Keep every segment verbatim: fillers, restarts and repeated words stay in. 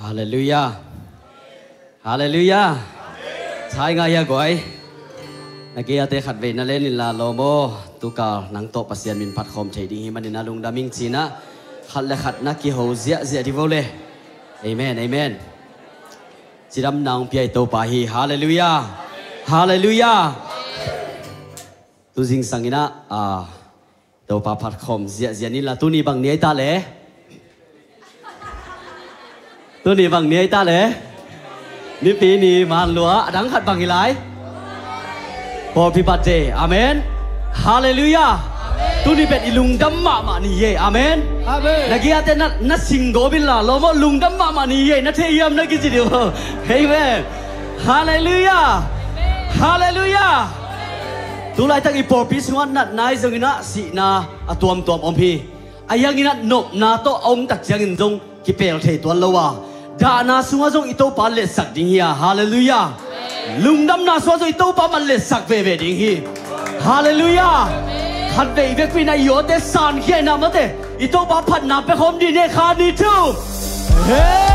Hallelujah. Hallelujah. Thái ngay ya gọi. Nãy ate khát về nãy lên là lomo tu cả nắng to pasian min phát khom chạy đi hi mình nalung daming china khát là khát na ki ho zia zia đi vô lệ. Amen, amen. Chỉ đâm nang piai to pa hi. Hallelujah. Hallelujah. Tu jing sangina à to pa phát khom zia zia ni là tu ni bằng niai ta lẽ. Tu ni bằng niai ta lẽ. Ni pi ni man lúa đắng khát bằng gì lái. Happy birthday, amen. Hallelujah. Tu ni bet ilung dam ma ma ni ye, amen. Amen. Nagi ate na na singo bila lomo lung dam ma ma ni ye na the yam na ki jidio. Amen. Hallelujah. Hallelujah. Tu lai tak ipo pi suan nat nai zongina si na atuam tuam om pi. Ayang ina nop na to om tak jang in jong ki pel thei tuan lowa. Da na sunga jong ito pa le sak ding ya. Hallelujah. Lung đâm na xóa rồi tâu ba mặt liệt sạc về về đình hi. Hallelujah. Khát về việc vì này yếu để sàn khi nào mất thế. Ý tâu ba phật nạp về hôm đi nè khá đi chứ. Hey.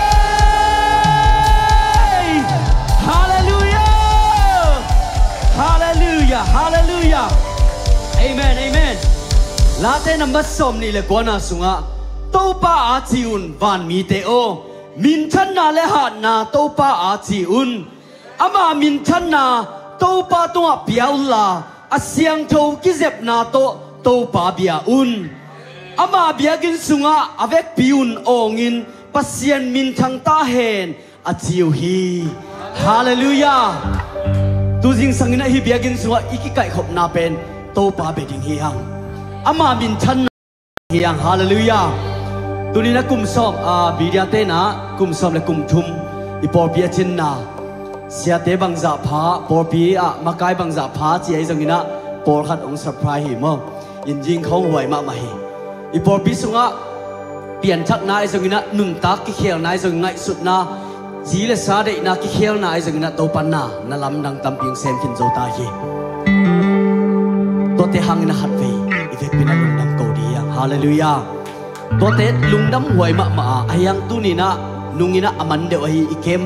Hallelujah. Hallelujah. Hallelujah. Amen. Amen. Lá thế nằm bắt xóm này là quá na sunga. Tâu ba á chi un van mi te o. Min chân na lẽ hạt na tâu ba á chi un. Ama min chan na to pa tonga piao la asyang tho ki zep na to to pa bia un ama bia gin sunga avek piun ongin pasien min thang ta hen a chiu hi. Hallelujah. Tu jing sangina hi bia gin sunga iki kai khop na pen to pa be ding hi hang ama min chan hi hang. Hallelujah. Tu ni na kum som a bidia te na kum som le kum thum ipor bia chin na sia te bang za pha por pi a makai bang za pha chi ai zongina por khat ong surprise hi mo in jing khong huai ma ma hi i por pi sunga pian thak na ai zongina nun tak ki khel na ai zong ngai sut na ji le sa de na ki khel na ai zongina to pan na na lam nang tam ping sem kin zo ta hi to te hang na hat ve i ve pin lung dam ko di yang. Hallelujah. To te lung dam huai ma ma ayang tu ni na nungina aman de ai i kem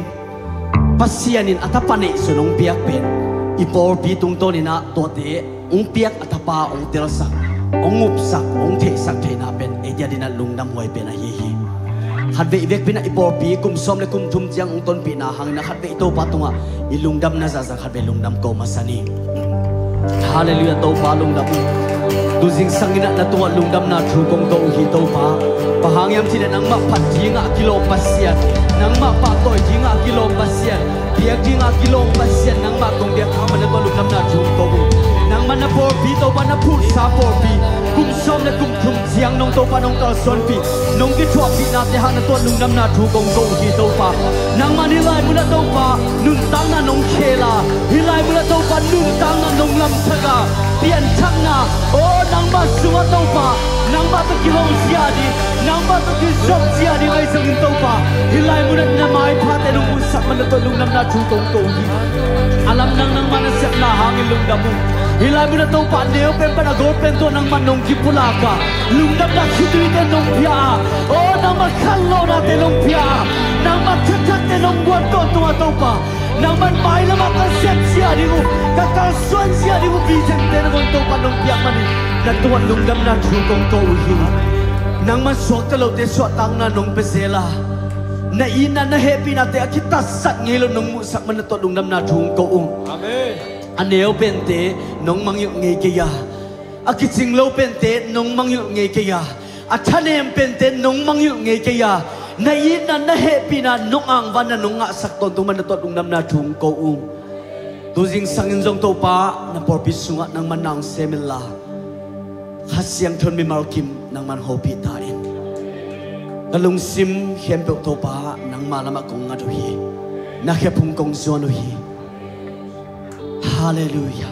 pasianin atapane sunong piak pen ipor pi tung to ni na to te ung piak atapa ong telsak ong upsak ong the sak the na pen e dia dina lungdam hoi pen a hi hi hat ve vek pina ipor pi kum som le kum thum chiang ong ton pi na hang na hat ve to pa tunga i lungdam na za za hat ve lungdam ko masani. Hallelujah. To pa lungdam tu jing sangina na tunga lungdam na thu kong to hi to pa pahang yam chi nang ma phat jinga kilo pasian nang ma pa toy jinga kilo pasian biak jinga kilo pasian nang ma kong biak ha man to lungdam na thu ko nang man na por pi to ban na pu sa por pi kum som na kum thum chiang nong to pa nong kal son pi nong ki thua pi na te ha na to lungdam na thu kong ko hi to pa nang man hi lai mu na to pa nun tang na nong khela hi lai mu na to pa nun tang na nong lam thaga pian thang na o nang ma suwa to pa nang ba to ki hong sia di nang ba to ki zop sia di mai sang to pa hi lai mu na mai pha te lung mu sak man to lungdam na thu kong ko hi alam nang nang man sep na hangin lungdam mu hi lai mu na to pa neo pen pa na go pen to nang man nong ki pula ka lungdam na khitui te nong pia o nang ma khal lo na te nong pia nang ma thak thak te nong buat to to to pa nang man mai la ma ka sep sia di mu ka ka suan sia di mu bi chang te nong to pa nong pia man na tuan lungdam na thu kong ko hi nang man suak te lo te suak tang na nong pe sela na ina na happy na te kita sat ngelo nong mu sak man to lungdam na thu ko um. Amen. Aneo pente nong mangyu nge ke ya akiching lo pente nong mangyu nge ke ya athanem pente nong mangyu nge ke ya na ina na happy na nong ang van na nong nga sak ton tu man to lungdam na thu ko um. Tu jing sangin jong to pa na por pi sunga nang manang semela hasyang thon mi malkim nang man hopi tarin kalung sim hem pe to pa nang malama kong ngadu hi na khe phung kong zonu hi. Hallelujah.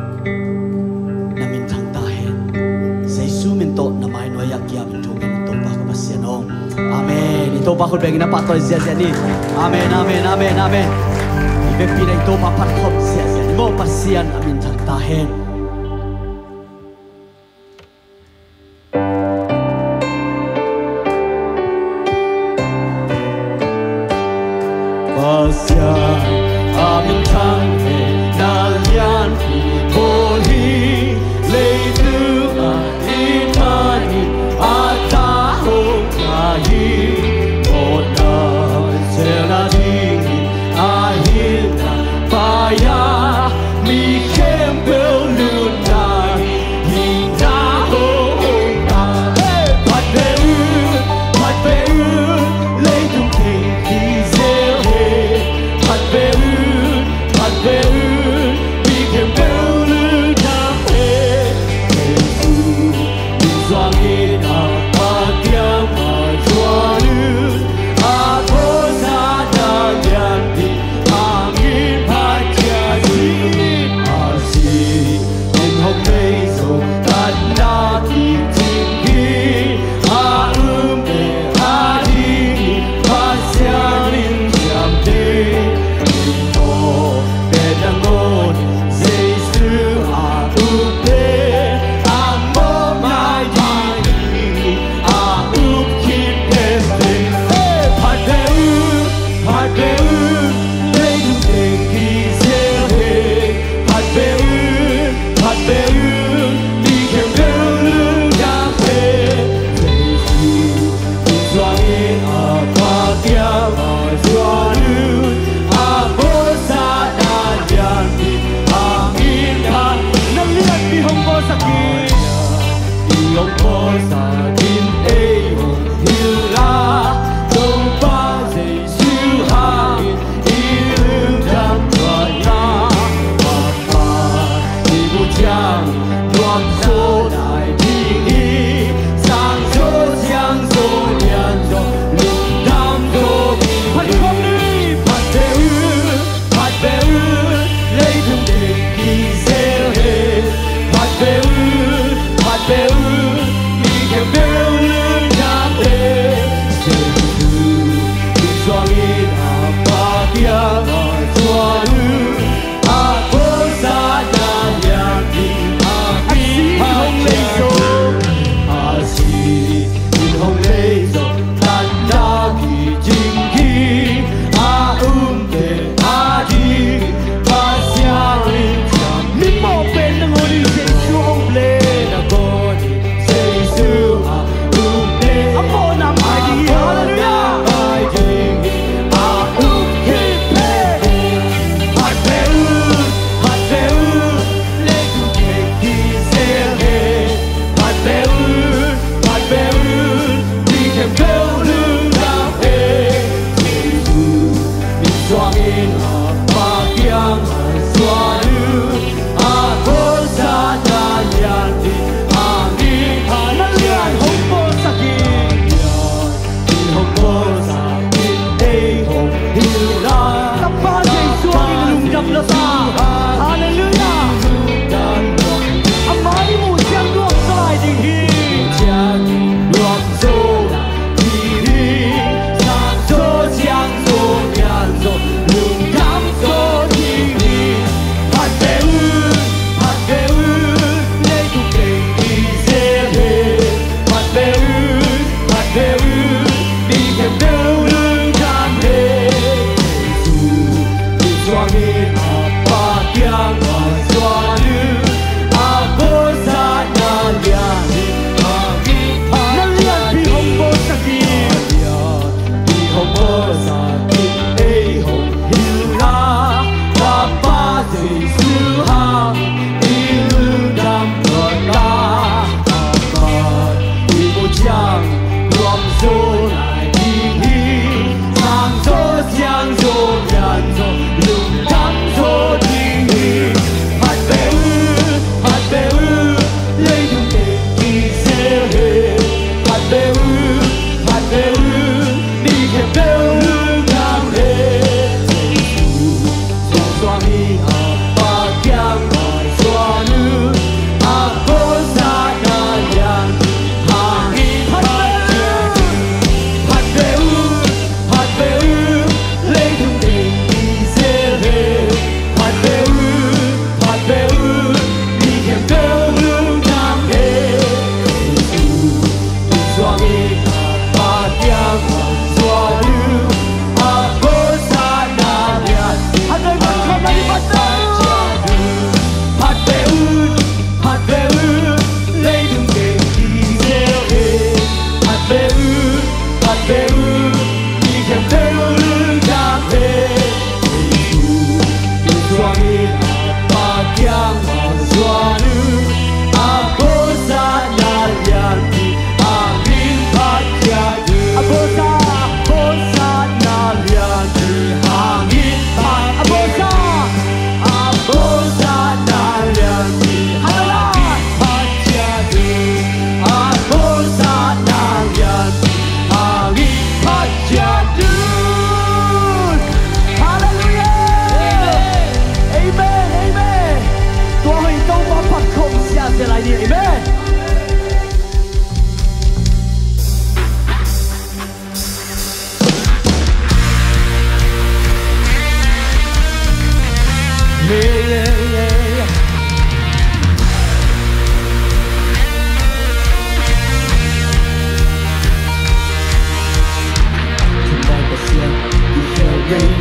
Namin thang ta hen say su min to na mai no yak ya min thong to pa ka pasian ong. Amen. Ito pa khol beng na pa toy sia sia ni. Amen. Amen. Amen. Amen. Ibek pi na ito pa pat khop sia sia ni mo pasian amin thang ta hen. sian amin thang he na lian hi boli lei tu a imani ata ho kai ona sera ding a hina paya mi kembel lunai hina ho ta pat beu pat beu lei tu ke ki zeu he pat beu pat beu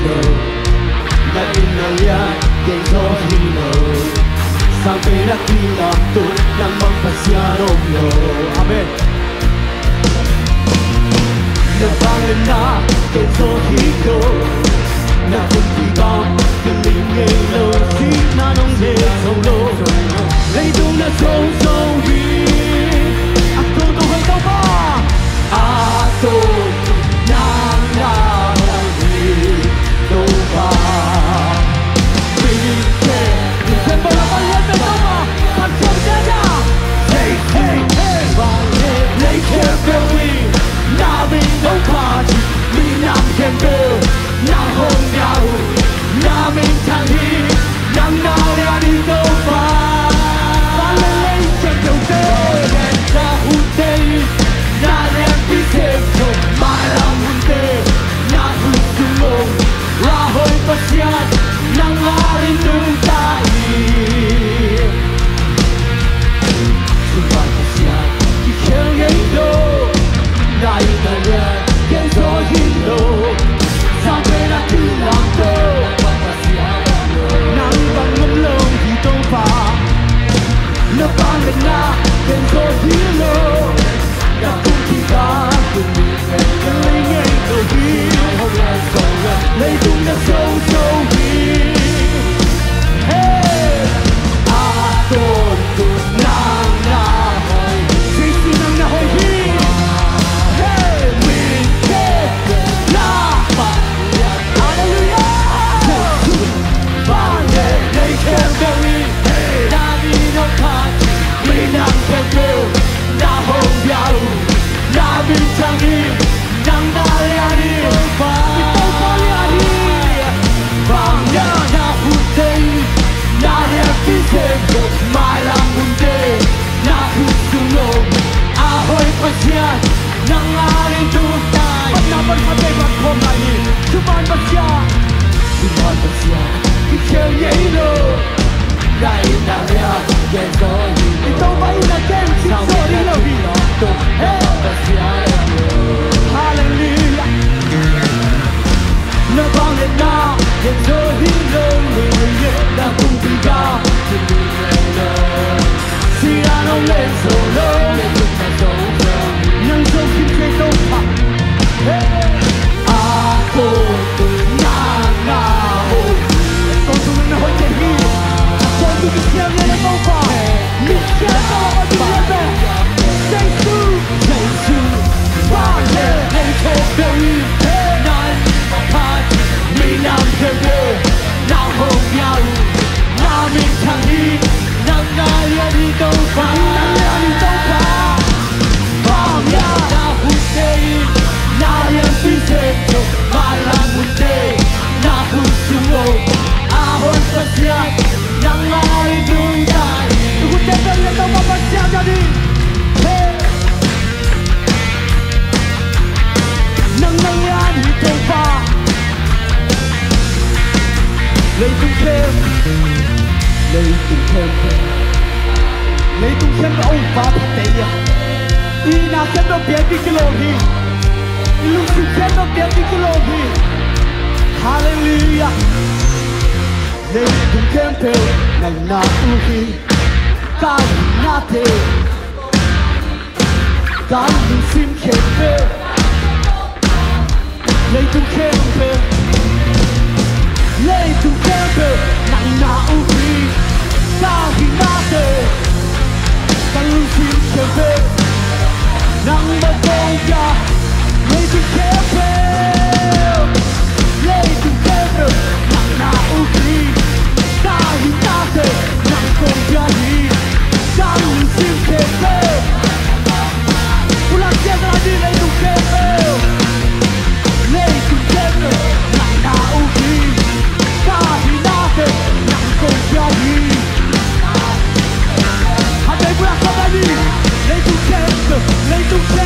hino na inalia kenzo hino sampai nakilang tu yang mengpasiarong lo. Amen. Nabangan na kenzo hino na kuntigang kelingay lo si nanong de solo lấy dung na sâu sâu đi aku tu hang tau ba aku nang na di do ba pilih ke bukan bola balian bersama pancam saja hey hey hey lấy ke belly na bin do ba mi nam kem be na hong yao na min thang hi nang na ya đi đâu ba Pasiat nang arindung tahi Sumpah pasiat ikhel yaido Nai nalian kenzo hindo Sampai nak hilang to Nang bang ngemlong hitong pa Nebang kena kenzo hindo Yakung tiga kelingay to hilang lấy dung na sâu sâu đi hey a tôn tu nang na hoi si si nang na hoi hi hey mình ke la ba hallelujah ba le lấy ke belly hey na mi no pa mi nang ke go na hong biao na mi chang hi nang na ya ni ba malam unde na kusulong ahoy pasiat nang arindung tahi panaman hati matkom lagi cuman pasiat cuman pasiat ikhel yaido dai naria kenzo ito ba ina ken sinso ilo hino hey pasiat hallelujah nabangit na kenzo hino na kumpiga Siano lên solo nhưng dâu kim chế đâu thật aku tu nang na hoi con tu na hoi che hi con tu ki sia ne mo fa mi sia ko ma tu ya be Jesu Jesu ba le le ko be nan pa mi nam ke be na ho biao na mi chang hi nang na ya đi đâu ba nang ya đi đâu ba bang ya na hu sei na ya pi se to ma la mu te na hu su lo a ho sa sia nang la đi đâu dai tu te pe le đâu ma sia ja đi nang nang ya đi đâu ba lấy tung thêm lấy tung thêm lấy tung thêm cái ông bà thật tệ nhỉ đi nào thêm nó biến đi cái lô đi lúc tung thêm nó biến đi cái lô đi hallelujah lấy tung thêm theo ngày nào ưu hi ca na thế ca những xin khen về lấy tung thêm theo lấy tung thêm theo ngày nào ưu hi ca na thế Nang sin kebe nang bagoya lấy tu kebe lấy tu kebe nang na uki ta hi ta te nang kongya hi nang sin kebe pulang dia lagi lấy tu kebe lấy tu kebe nang na uki ta hi ta te nang kongya hi Hãy subscribe cho kênh Ghiền Mì Gõ Để không bỏ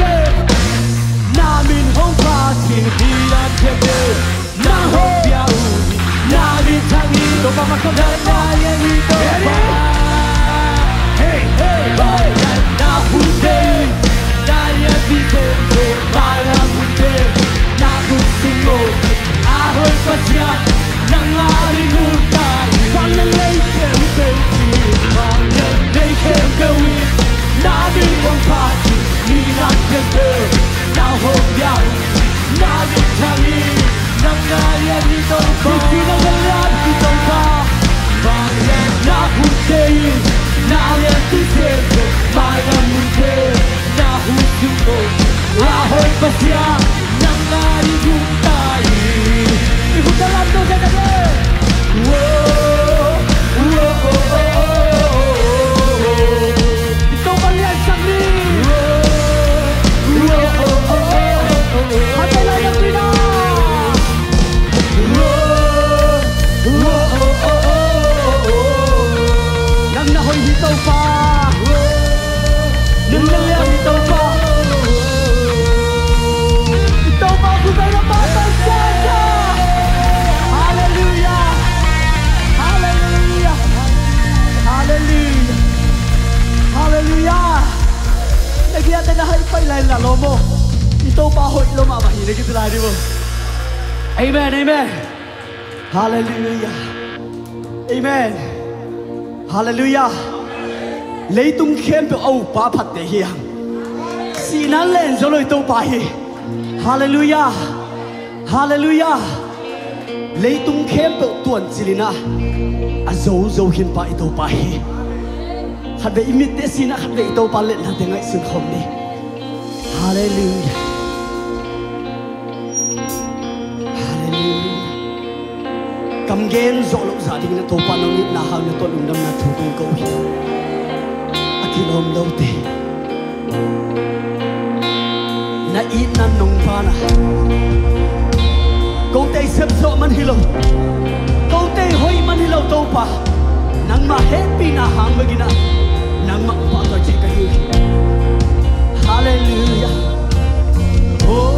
lỡ những video hấp dẫn. Hey, hey, hey, na hunde, na ya bite, para hunde, na gusingo, ahoy pasya, nangari nuta, panalay kem kem, panalay kem kem, na din wang pati, ni na kem kem, na hobya, na din tali, nangaya dito pa, sino galap dito pa, na hunde. Naya tiseko, maya munte, na husuko, ahoy pasya, nangari guntai. Ikutalam to sa tabi. Whoa, whoa, oh, oh, oh. Ito balian sangli. Whoa, whoa, oh, oh, oh. Hatay lang ang pina. Whoa, whoa, oh, oh, oh. Nang nahoy hitaw pa, nang nangyang hitaw pa, hitaw pa ako kayo na batang sasa. Hallelujah, hallelujah, hallelujah, hallelujah. Nagyatan na high-five lain lalo mo, hitaw pa ako ilo mamahinig ito lagi mo. Amen, amen, hallelujah, amen. Hallelujah. Lấy tung khem biểu âu ba phật để hiang. Xì nán lên rồi lôi tâu bài. Hallelujah. Hallelujah. Lấy tung khem biểu tuần xì lina. À dấu dấu hiên bài tâu bài. Khát về imit tế xì na khát về tâu bài lên hạt tiếng ngại sừng không đi. Hallelujah. Cầm gen dỗ lộ gia đình là thô pa nông nít na hao như tuần lùng đâm na thủ tung câu hi. Akin hôm đâu tê. Na ít na nông pa na. Câu tê xếp dỗ man hi lâu. Câu tê hoi man hi lâu tâu pa. Nang ma happy na hang bagina. Nang ma pa to che kahi. Hallelujah. Oh.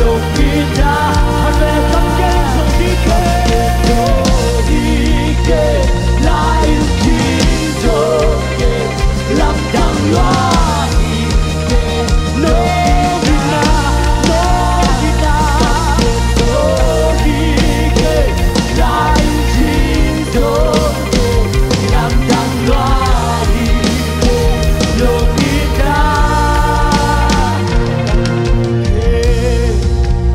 lục kita hande samken so dike dike lai kinto ke lam dang lua ike no kita no kita so dike lai kinto ke lam dang lua ike lục kita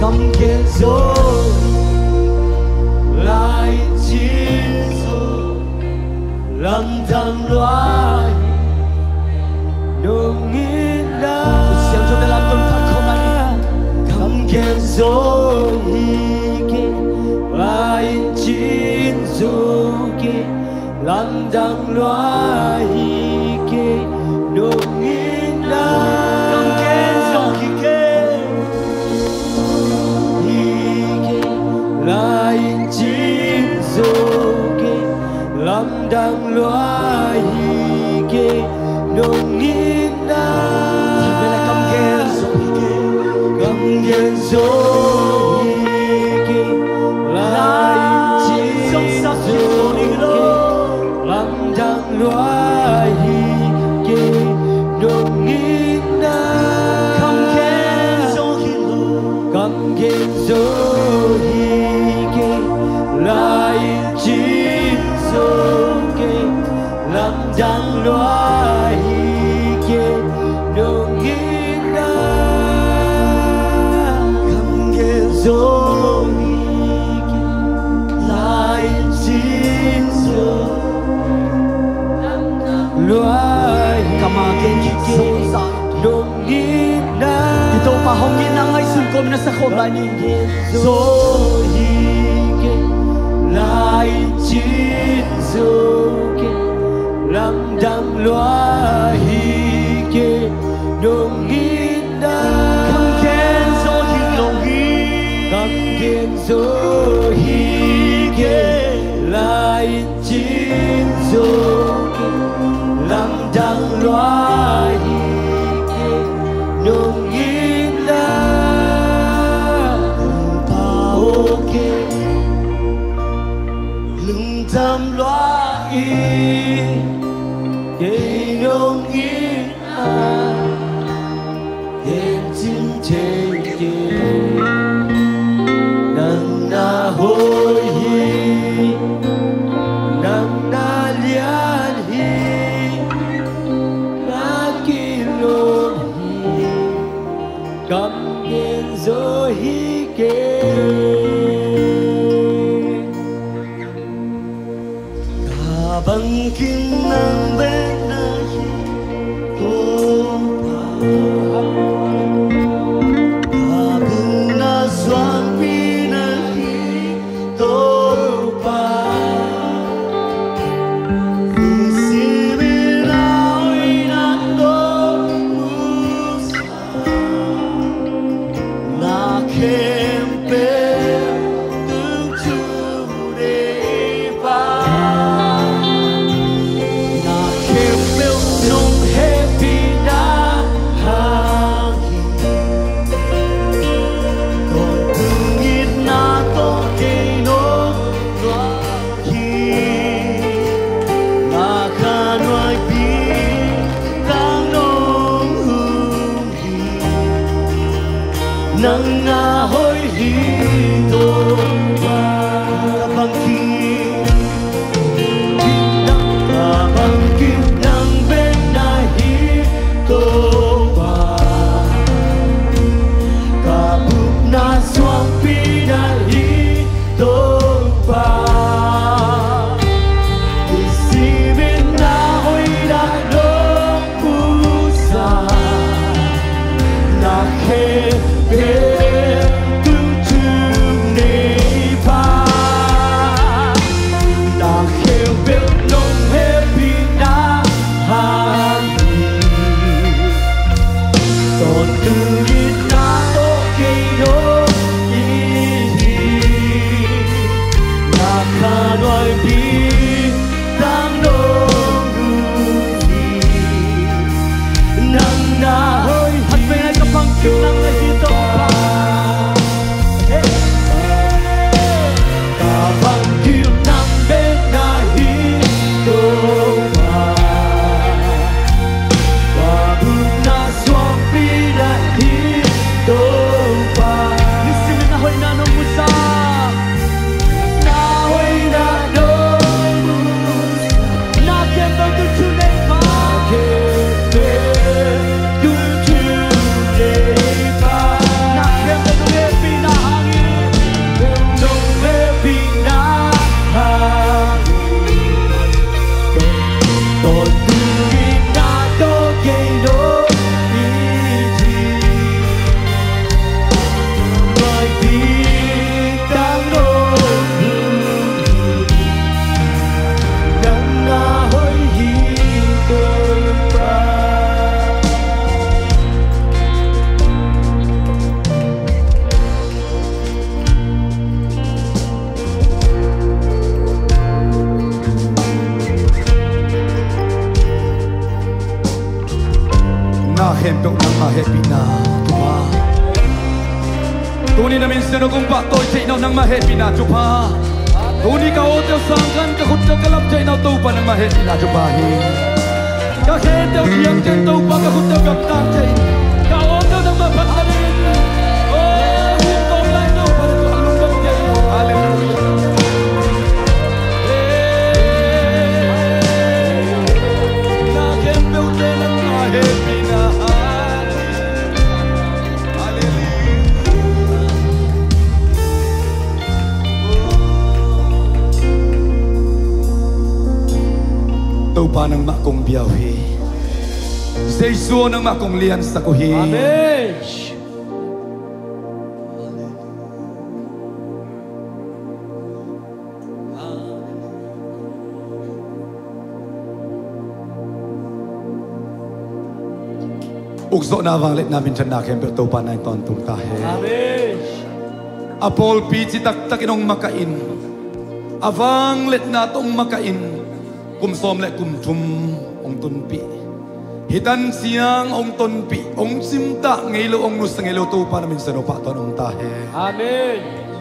cầm khen rồi lại chín rồi làm thăng loài nồng nghĩ đã siêu cho ta làm tuần thật không anh cầm khen rồi lại chín rồi làm thăng loài nồng nghĩ đã cầm khen rồi lại chín rồi làm đang loài kê nồng nghĩ đã về lại cầm khen rồi cầm khen rồi lại chín rồi làm đang loài kê nồng nghĩ đã cầm khen rồi cầm khen rồi lại chín rồi làm đang loài kê nồng nghĩ đã cầm khen rồi lại chín rồi loài kê nồng nghĩ đã ito pa hongin na ngay sungkom na sa kobani rồi lại chín rồi làm đang loài kê nồng nghĩ đã cầm khen rồi nồng nghĩ cầm khen rồi kê lại chín rồi làm đang loài kê nồng nghĩ đã bao kê lưng thăm loài kê nồng nghĩ đã đêm chín trên kê nắng na hôi hi nắng na lian hi na kỳ lôn hi cầm nghiền rồi hi kê cả bằng kim nắng bên nơi cô cả bừng na xoan pi na hi tô pa si bi na oi na tô na kem pe tương chu để pa na kem pe nong happy na ha còn từng ít na to cây nó loa hi na khan ngoài bi đang nong hương hi nắng na hôi hi tô ba bằng kim ta bằng kim nắng bên na hi tô ba cả bụng na xoang pi na hi tô ba si bên na hôi đã đổ bu sa na khe về tương chừng này pa na khe về nông happy na happy còn từ ít na to cây nó hem pe nang ma happy na tupa tuni na minsan no kung pa toy chay na nang ma happy na tupa tuni ka hotel sangkan ka khut ka lap chay na tupa nang ma happy na tupa hi ka khen tao chiang chay tupa ka khut ka gap tang chay ka hotel nang ma pat na oh hum tong lai no pa to alung bang chay hallelujah tâu pa nang makong biyaw hi Jesu nang makong lian sa ko hi Amen. ukso na wanglet namin siya nakin pero tâu pa na ito ang tungtahe Amen. apol pi citak takinong makain avang let na tong makain kumsom le kumtum ong tunpi hitan siang ong tunpi ong simta ngilo ong nus ngilo tu pa namin sa pa to nong tahe Amen.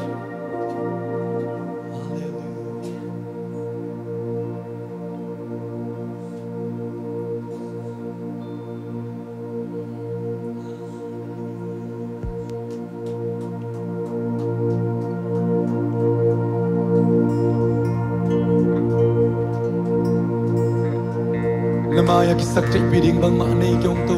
namaya kisak chay piding bang maanay kiyong to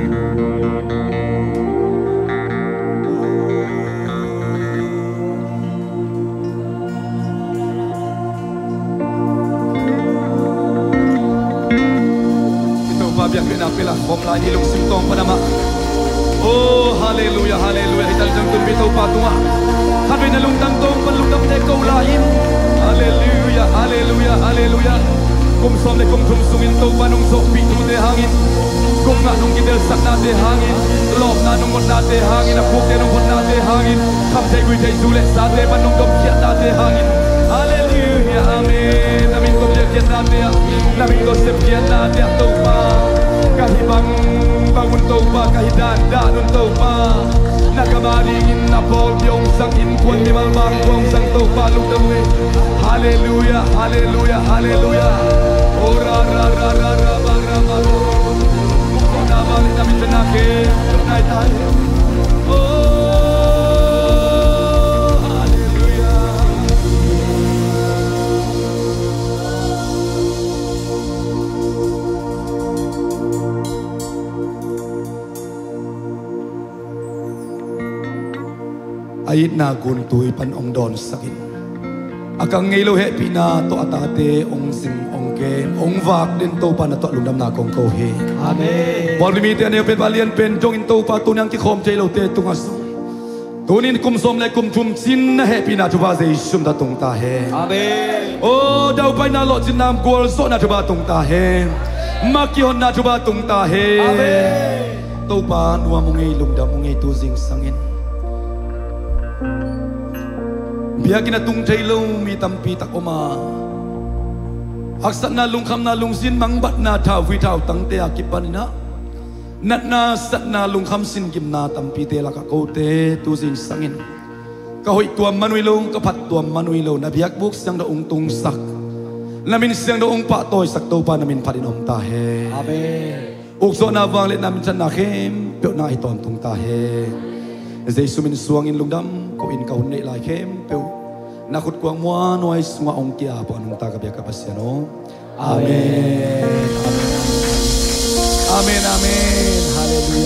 ito pa biyak pinapila bomla nilong simtong panama oh hallelujah hallelujah ital jang tumbito patunga kami nalungtang tong panlungtang teko lain hallelujah hallelujah hallelujah kum som le kum tum sungin to panong sok pitu de hangin kum nga nung gidel sak na de hangin lop na nung na de hangin apuk de nung na de hangin kam te gui te zule sa de panong dom kiat na de hangin hallelujah amen namin ko kiat na de namin ko sep kiat na de to pa kahibang bangun to pa kahidan da nun to pa nagamaringin na pol yung sang inkwan ni malbang kong sang to pa lugdamwe hallelujah hallelujah hallelujah ora ra ra ra ra ba ra ba ko na ba ni namin tanake tunay tayo oh hallelujah ayit na guntuy panong don sakin akang ngilo happy na to atate ong sing ong ke ong vak din to pa na to lundam na kong ko he Amen. wal limite ne pen balian pen jong in to pa tunang ki khom chelo te tungas tunin kum som le kum tum sin na happy na to ba ze sum da tung ta he Amen. oh daw pa na lo jin nam gol so na to ba tung ta he makihon na to ba tung ta he Amen. to pa nuwa mo ngai lundam mo ngai tu jing sangin biya kinatung chaylo mi tampi tak oma aksat na lungkam na lungsin mangbat na tawi taw tang te akipanina nat na sat na lungkam sin kim na tampi te la ka kote tu sin sangin kahoy tuam manuilo kapat tuam manuilo na biyak buk siang da ung tung sak namin siang da ung pa toy sak to pa namin padinom tahe Amen. ukso na wanglet namin chan na khem pyo na iton tung tahe Jesu min suang in lungdam ko in kaun ne lai khem pyo nakut kuang mua noy sunga ong kia po anong tagabya kapasya no amen amen amen amen hallelujah.